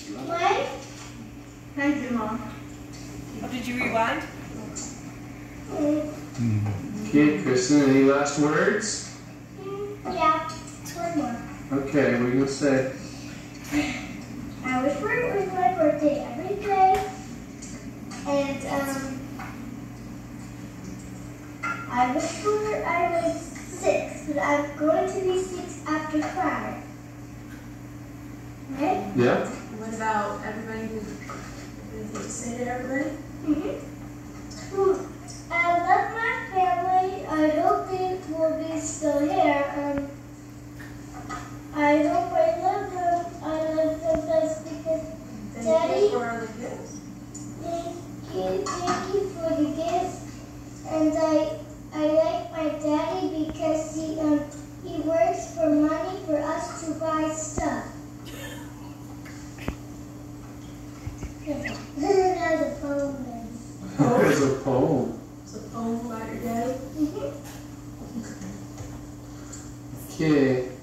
What? Thank you, Mom. Oh, did you rewind? Okay, Kristin, any last words? Yeah, one more. Okay, what are you going to say? I wish for it was my birthday every day. And, I wish for I was 6, but I'm going to be 6 after 5. Right? Yeah? What about everybody who say to everybody? I love my family. I hope they will be still here. I hope I love them. I love them best because Daddy. Thank you for the gifts. Thank you for the gifts. And I like my daddy because he works for money for us to buy stuff. That's a poem. That was a poem. It's a poem about your daddy. Okay.